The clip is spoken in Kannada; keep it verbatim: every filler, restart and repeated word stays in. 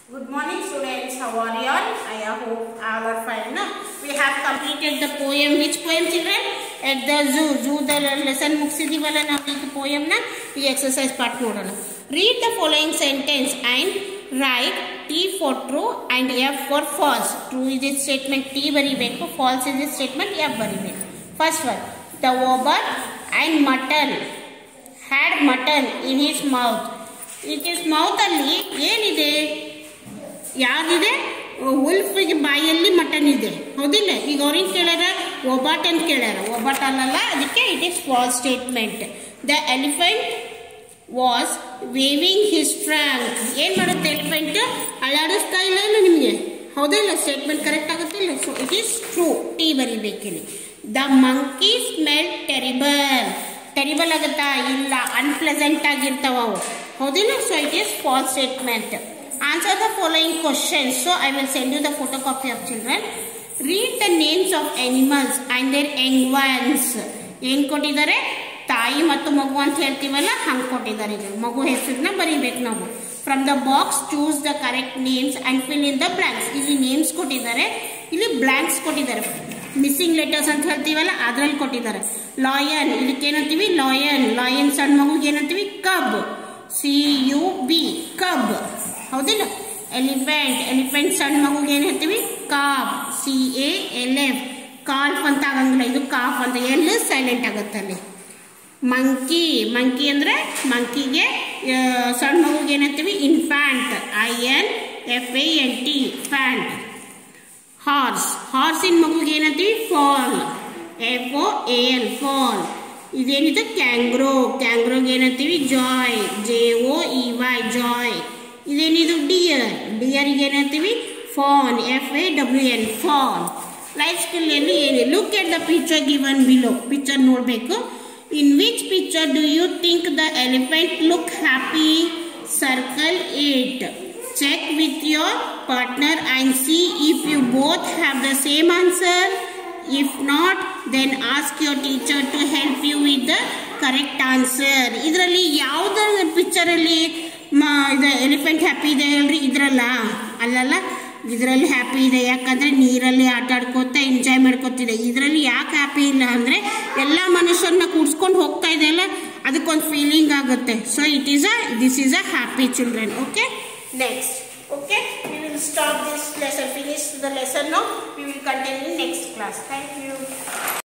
Good morning students, how are you all? I hope all are fine. No? We have completed the poem. Which poem children? At the zoo. Zoo the lesson ಮುಗಿಸಿದೀವಲ್ಲ ನಾವು ಈಗ poem ನ ಈ exercise part ನೋಡೋಣ. Read the following sentence and write T for true and F for false. True is a statement T ಬರಿಬೇಕು, false is a statement F ಬರಿಬೇಕು. First one, the robot and mutton had mutton in his mouth. In his mouth ಅಲ್ಲಿ ಏನಿದೆ? ಯಾವ್ದಿದೆ? ಉಲ್ಫಿಗೆ ಬಾಯಲ್ಲಿ ಮಟನ್ ಇದೆ, ಹೌದಿಲ್ಲ? ಈಗ ಅವ್ರಿಗೆ ಕೇಳ್ಯಾರ ಒಬಾಟ್ ಅಂತ ಕೇಳ್ಯಾರ, ಒಬಾಟ್ ಅಲ್ಲಲ್ಲ, ಅದಕ್ಕೆ it is false statement. The elephant was waving his trunk. ಏನ್ ಮಾಡುತ್ತೆ ಎಲಿಫೆಂಟ್? ಅಳ್ಳಾಡಿಸ್ತಾ ಇಲ್ಲ ಇಲ್ಲ ನಿಮ್ಗೆ, ಹೌದಿಲ್ಲ? ಸ್ಟೇಟ್ಮೆಂಟ್ ಕರೆಕ್ಟ್ ಆಗುತ್ತಿಲ್ಲ. So it is true, T ಬರಿಬೇಕಿಲ್ಲಿ. The monkey smell terrible. Terrible ಆಗುತ್ತಾ? ಇಲ್ಲ, ಅನ್ಪ್ಲೆಸೆಂಟ್ ಆಗಿರ್ತಾವ ಅವು, ಹೌದಿಲ್ಲ? So it is false statement. Answer the following questions. So I will send you the photocopy of children. Read the names of animals and their young ones. ಏನ್ ಕೊಟ್ಟಿದ್ದಾರೆ? ತಾಯಿ ಮತ್ತು ಮಗು ಅಂತ ಹೇಳ್ತೀವಲ್ಲ, ಹಂಗೆ ಕೊಟ್ಟಿದ್ದಾರೆ. ಮಗು ಹೆಸರನ್ನ ಬರೀಬೇಕು ನಾವು. From the box choose the correct names and fill in the blanks. ಇಲ್ಲಿ ನೇಮ್ಸ್ ಕೊಟ್ಟಿದ್ದಾರೆ, ಇಲ್ಲಿ ಬ್ಲಾಂಕ್ಸ್ ಕೊಟ್ಟಿದ್ದಾರೆ. ಮಿಸ್ಸಿಂಗ್ ಲೆಟರ್ಸ್ ಅಂತ ಹೇಳ್ತೀವಲ್ಲ, ಅದ್ರಲ್ಲಿ ಕೊಟ್ಟಿದ್ದಾರೆ. ಲಾಯನ್, ಇದಕ್ಕೆ ಏನಂತೀವಿ? ಲಾಯನ್. ಲಾಯನ್ ಸಣ್ಣ ಮಗುಗೆ ಏನಂತೀವಿ? ಕಬ್. ಸಿ ಯು ಬಿ, ಕಬ್, ಹೌದಿಲ್ಲ? ಎಲಿಫೆಂಟ್, ಎಲಿಫೆಂಟ್ ಸಣ್ಣ ಮಗುಗೆ ಏನ್ ಹೇಳ್ತೀವಿ? Calf. C A L F, calf ಅಂತ ಆಗಂಗಿಲ್ಲ, ಇದು ಕಾಫ್ ಅಂತ, ಎಲ್ ಸೈಲೆಂಟ್ ಆಗುತ್ತೆ ಅಲ್ಲಿ. ಮಂಕಿ, ಮಂಕಿ ಅಂದ್ರೆ ಮಂಕಿಗೆ ಸಣ್ಣ ಮಗುಗೆ ಏನ್ ಹೇಳ್ತೀವಿ? Infant. I N F A N T, ಫ್ಯಾಂಟ್. ಹಾರ್ಸ್, ಹಾರ್ಸಿನ ಮಗುಗೆ ಏನ್ ಹೇಳ್ತೀವಿ? Foal. F O A L, foal. ಇದೇನಿದೆ? ಕ್ಯಾಂಗ್ರೋ, ಕ್ಯಾಂಗ್ರೋಗೆ ಏನಂತೀವಿ? Joey. J O E Y, joey. ಇದೇನಿದು? ಡಿಯರ್, ಡಿಯರ್ಗೆ ಏನಂತೀವಿ? Fawn. F A W N, fawn. Life skill ಅಲ್ಲಿ ಏನಿದೆ? Look at the picture given below. Picture ನೋಡಬೇಕು. In which picture do you think the elephant look happy? Circle it. Check with your partner and see if you both have the same answer. If not, then ask your teacher to help you with the correct answer. ಇದರಲ್ಲಿ ಯಾವುದರ ಪಿಕ್ಚರ್ ಅಲ್ಲಿ ಇದು ಎಲಿಫೆಂಟ್ ಹ್ಯಾಪಿ ಇದೆ ಹೇಳ್ರಿ? ಇದ್ರಲ್ಲ ಅಲ್ಲಲ್ಲ, ಇದರಲ್ಲಿ ಹ್ಯಾಪಿ ಇದೆ. ಯಾಕಂದ್ರೆ ನೀರಲ್ಲಿ ಆಟ ಆಡ್ಕೋತಾ ಎಂಜಾಯ್ ಮಾಡ್ಕೋತಿದೆ. ಇದರಲ್ಲಿ ಯಾಕೆ ಹ್ಯಾಪಿ ಇಲ್ಲ ಅಂದ್ರೆ ಎಲ್ಲ ಮನುಷ್ಯರನ್ನ ಕೂಡ್ಸ್ಕೊಂಡು ಹೋಗ್ತಾ ಇದೆ ಅಲ್ಲ, ಅದಕ್ಕೊಂದು ಫೀಲಿಂಗ್ ಆಗುತ್ತೆ. So it is a this is a happy children. Okay, next. Okay, we will stop this lesson, finish the lesson now. We will continue in next class. Thank you.